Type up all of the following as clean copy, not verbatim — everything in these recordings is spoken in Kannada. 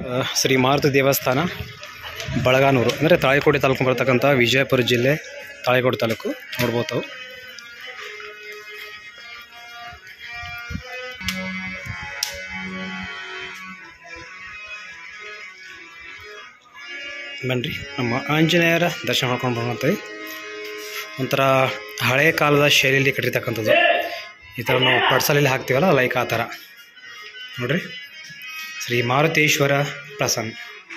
ಶ್ರೀ ಮಾರುತಿ ದೇವಸ್ಥಾನ ಬಳಗಾನೂರು ಅಂದರೆ ತಾಳಿಕೋಟೆ ತಾಲೂಕು ಬರ್ತಕ್ಕಂಥ ವಿಜಯಪುರ ಜಿಲ್ಲೆ ತಾಳಿಕೋಟೆ ತಾಲೂಕು ನೋಡ್ಬೋದು ತಾವು. ಬನ್ನಿರಿ ನಮ್ಮ ಆಂಜನೇಯರ ದರ್ಶನ ಮಾಡ್ಕೊಂಡು ಬರುವಂತೆ ಒಂಥರ ಹಳೆ ಕಾಲದ ಶೈಲಿಯಲ್ಲಿ ಕಟ್ಟಿರ್ತಕ್ಕಂಥದ್ದು. ಈ ಥರ ನಾವು ಪಡ್ಸಲಲ್ಲಿ ಹಾಕ್ತೀವಲ್ಲ ಲೈಕ್ ಆ ಥರ ನೋಡ್ರಿ. ಶ್ರೀ ಮಾರುತೇಶ್ವರ ಪ್ರಸನ್ನ.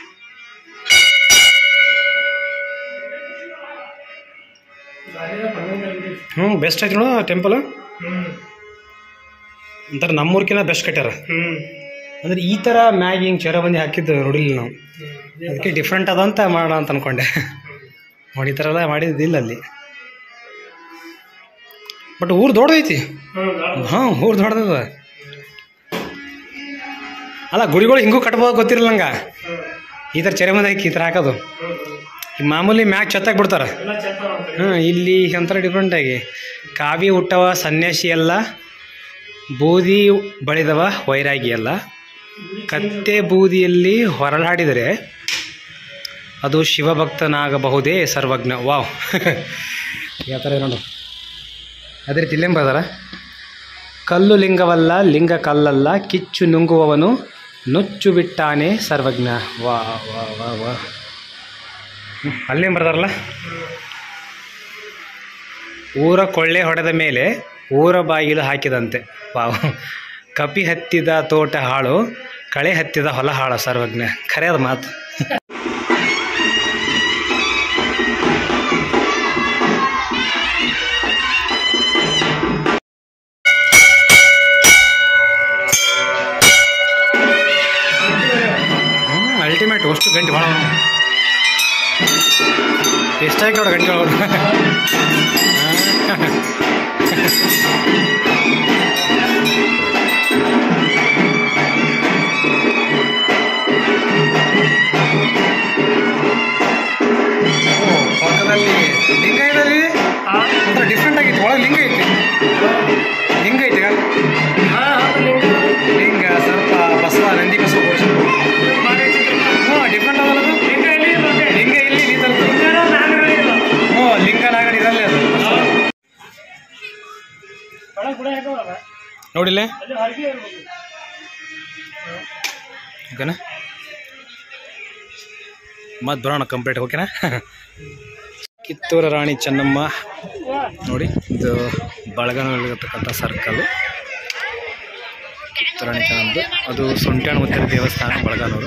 ಬೆಸ್ಟ್ ಆಯ್ತು ನೋಡು ಟೆಂಪಲ್. ಒಂಥರ ನಮ್ಮೂರ್ಕಿನ್ನ ಬೆಸ್ಟ್ ಕಟ್ಟಾರ. ಅಂದರೆ ಈ ಥರ ಮ್ಯಾಗಿ ಹಿಂಗೆ ಚರಬಂದಿ ಹಾಕಿದ್ದು ನೋಡಿಲ್ಲ ನಾವು. ಅದಕ್ಕೆ ಡಿಫ್ರೆಂಟ್ ಅದಂತ ಮಾಡೋಣ ಅಂತ ಅಂದ್ಕೊಂಡೆ. ನೋಡಿ ಈ ಥರ ಎಲ್ಲ ಮಾಡಿದ್ದಿಲ್ಲ ಅಲ್ಲಿ. ಬಟ್ ಊರು ದೊಡ್ಡದೈತಿ. ಹಾಂ, ಊರು ದೊಡ್ಡದ. ಅಲ್ಲ, ಗುಡಿಗಳು ಹಿಂಗೂ ಕಟ್ಬೋದು ಗೊತ್ತಿರಲ್ಲ ನಂಗೆ. ಈ ಥರ ಚರಬಂದಿ ಹಾಕಿ ಈ ಥರ ಹಾಕೋದು. ಈ ಮಾಮೂಲಿ ಮ್ಯಾಗ್ ಛತ್ತಾಗಿ ಬಿಡ್ತಾರೆ. ಇಲ್ಲಿ ಒಂಥರ ಡಿಫ್ರೆಂಟಾಗಿ ಕಾವಿ ಹುಟ್ಟವ ಸನ್ಯಾಸಿ ಎಲ್ಲ, ಬೂದಿ ಬಳಿದವ ವೈರಾಗಿ ಎಲ್ಲ, ಕತ್ತೆ ಬೂದಿಯಲ್ಲಿ ಹೊರಳಾಡಿದರೆ ಅದು ಶಿವಭಕ್ತನಾಗಬಹುದೇ ಸರ್ವಜ್ಞ. ವಾವ್, ಯಾವ ಥರ ನೋಡು. ಅದೇ ರೀತಿ ಇಲ್ಲೇನು ಬರ್ದಾರ, ಕಲ್ಲು ಲಿಂಗವಲ್ಲ ಲಿಂಗ ಕಲ್ಲಲ್ಲ, ಕಿಚ್ಚು ನುಂಗುವವನು ನುಚ್ಚು ಬಿಟ್ಟಾನೆ ಸರ್ವಜ್ಞ. ವಾ ವಾ ವಾ ವಾ. ಅಲ್ಲೇನು ಬರ್ದಾರಲ್ಲ, ಊರ ಕೊಳ್ಳೆ ಹೊಡೆದ ಮೇಲೆ ಊರ ಬಾಗಿಲು ಹಾಕಿದಂತೆ. ವಾವ್. ಕಪಿ ಹತ್ತಿದ ತೋಟ ಹಾಳು, ಕಳೆ ಹತ್ತಿದ ಹೊಲ ಹಾಳು ಸರ್ವಜ್ಞ. ಖರೆ ಅದು ಮಾತು. ಅಲ್ಟಿಮೇಟ್. ಅಷ್ಟು ಗಂಟೆ ಭಾಳ ಎಷ್ಟಾಯ್ತು ನೋಡ ಗಂಟೆ ಒಳಗೆ. ಪಕ್ಕದಲ್ಲಿ ಲಿಂಗ ಇದೆ, ಒಂಥರ ಡಿಫ್ರೆಂಟ್ ಆಗೈತಿ. ಒಳಗೆ ಲಿಂಗ ಐತಿ. ಲಿಂಗ ಐತಿ ಲಿಂಗ ಸ್ವಲ್ಪ ಬಸವ ನಂದಿ ಬಸವ ಡಿಫ್ರೆಂಟ್ ಆಗಲ್ಲ. ಲಿಂಗ ಇಲ್ಲಿ ಲಿಂಗ ನಾಗಡಿ ಇರಲ್ಲೇ ಅದು ನೋಡಿಲ್ಲ. ಓಕೆನಾ, ಮತ್ತೆ ಬರೋಣ ಕಂಪ್ಲೀಟ್. ಓಕೆನಾ. ಕಿತ್ತೂರ ರಾಣಿ ಚೆನ್ನಮ್ಮ ನೋಡಿ, ಇದು ಬಳಗಾನಲ್ಲಿರತಕ್ಕಂಥ ಸರ್ಕಲ್. ಕಿತ್ತೂರು ರಾಣಿ ಚೆನ್ನಮ್ಮದು ಅದು ಸೊಂಟ್ಯಾಣ ಮುತ್ತಿನ ದೇವಸ್ಥಾನ ಬಳಗಾನೂರು.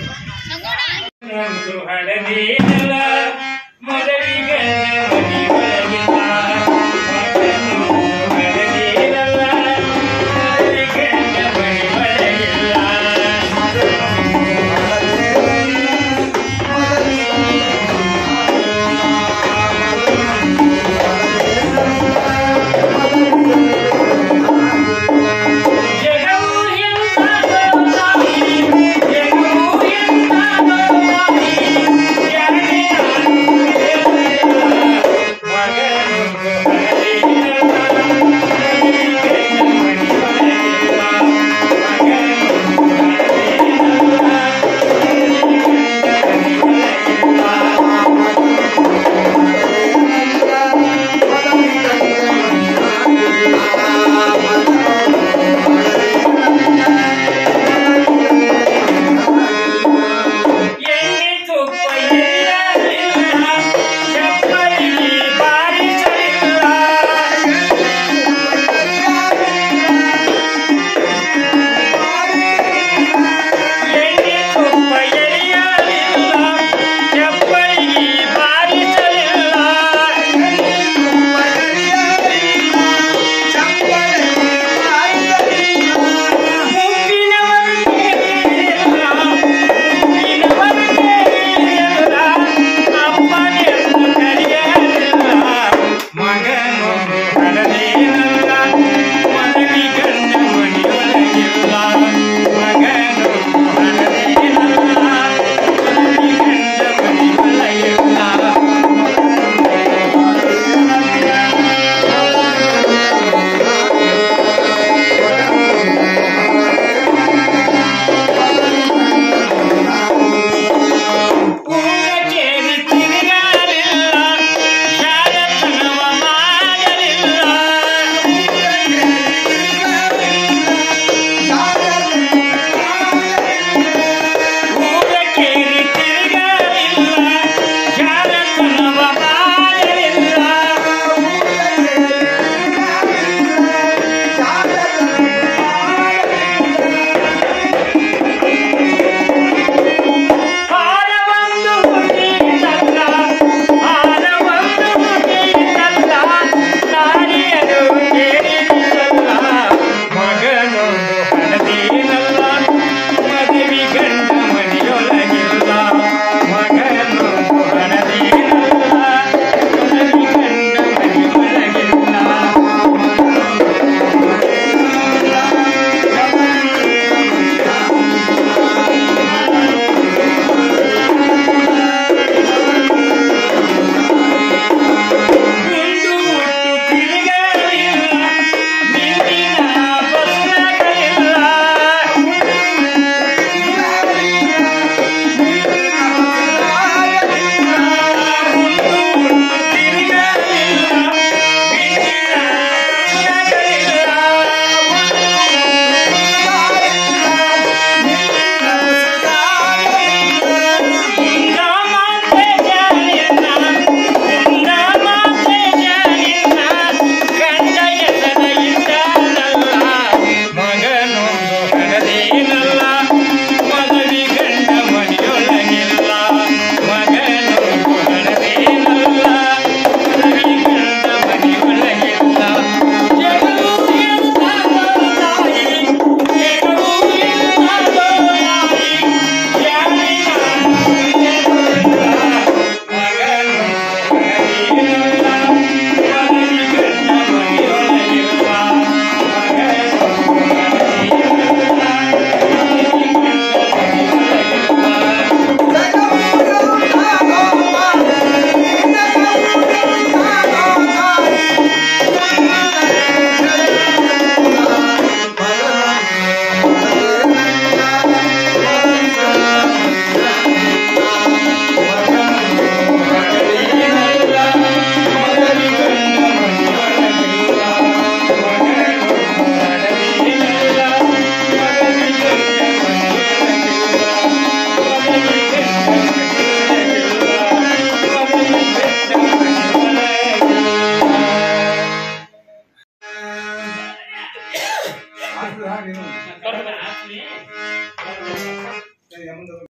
ನೀನು